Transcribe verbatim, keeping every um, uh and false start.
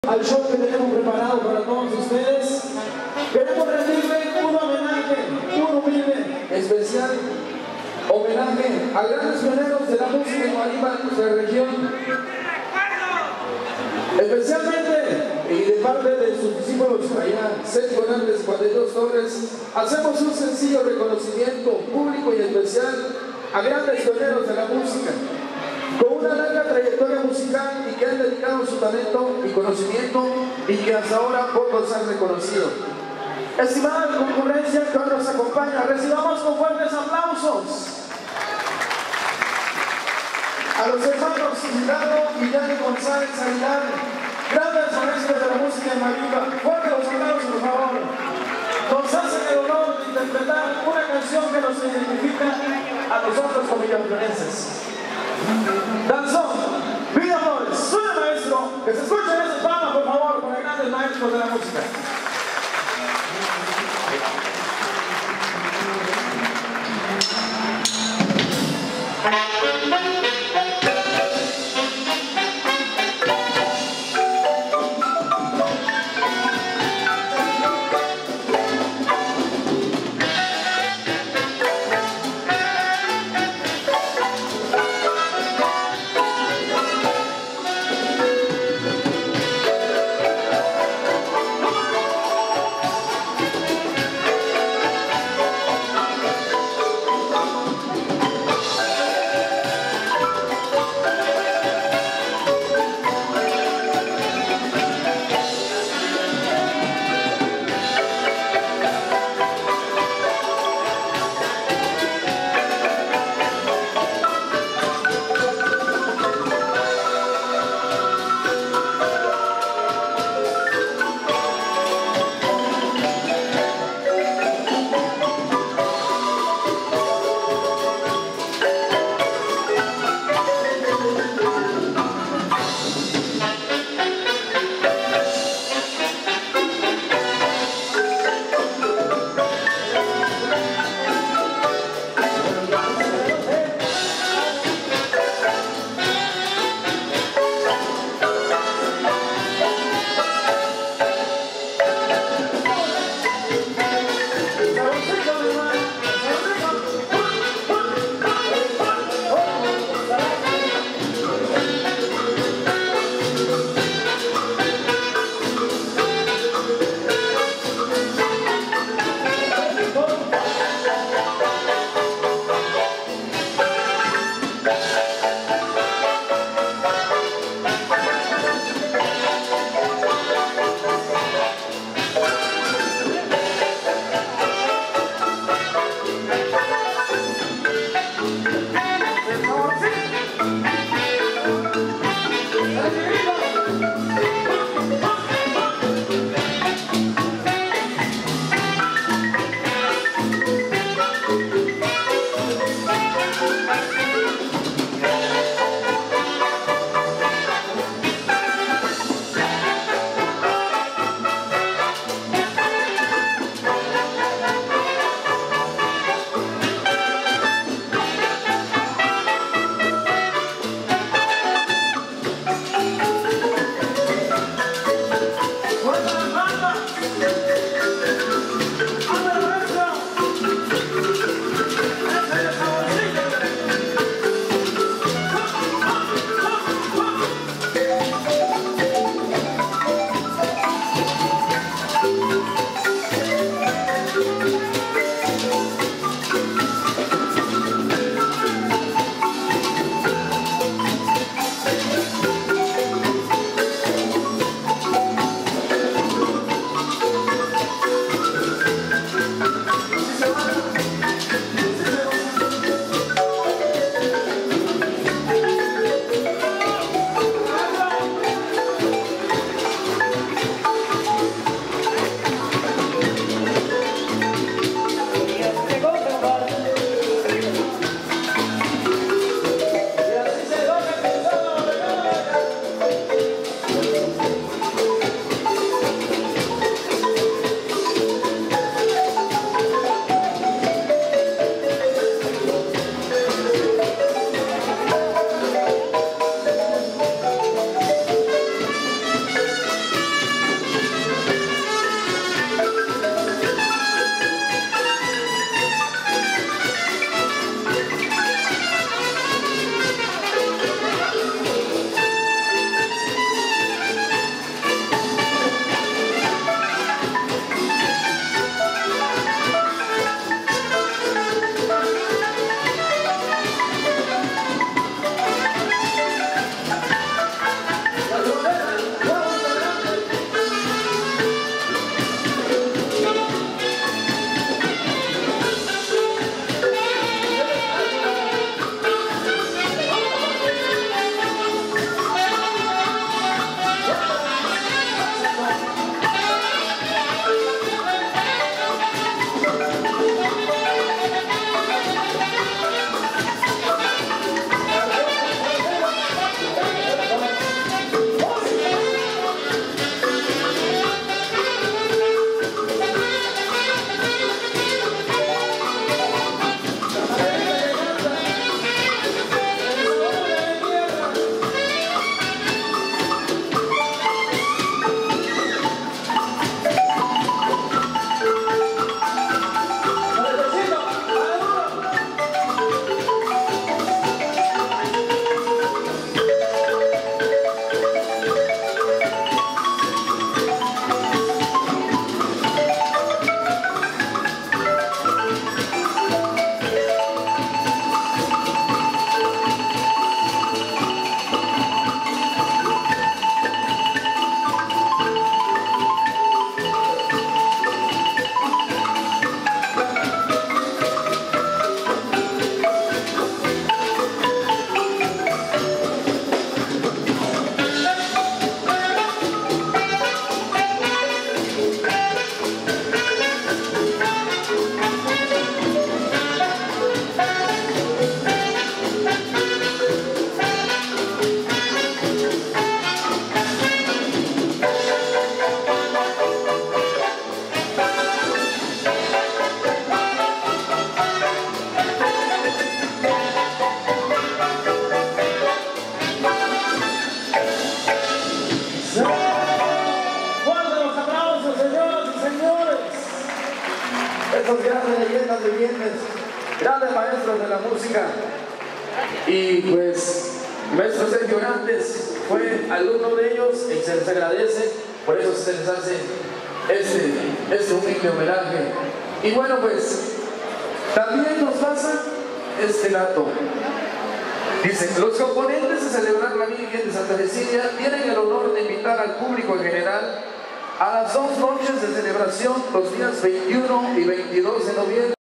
Al show que tenemos preparado para todos ustedes, queremos rendirle un homenaje, un humilde, especial homenaje a grandes pioneros de la música en marimba de nuestra región. Especialmente, y de parte de sus discípulos allá, Sergio Hernández, Juan de Dios Torres, hacemos un sencillo reconocimiento público y especial a grandes pioneros de la música, con una larga trayectoria musical y que han dedicado su talento y conocimiento y que hasta ahora pocos han reconocido. Estimada concurrencia que hoy nos acompaña, recibamos con fuertes aplausos a los hermanos Gildardo y Yanni González Aguilar, grandes maestros de la música en marimba. Fuertes los aplausos, por favor. Nos hacen el honor de interpretar una canción que nos identifica a nosotros como villamonenses. Danzón, Vida Flores, suena maestro, que se escuchen esas palmas por favor para grandes maestros de la música. Come on! esos grandes leyendas vivientes, grandes maestros de la música. Y pues, maestro Sergio Hernández fue alumno de ellos y se les agradece, por eso se les hace este, este humilde homenaje. Y bueno, pues, también nos pasa este dato. Dice, los componentes de celebrar la Virgen de Santa Cecilia tienen el honor de invitar al público en general a las dos noches de celebración los días veintiuno y veintidós de noviembre.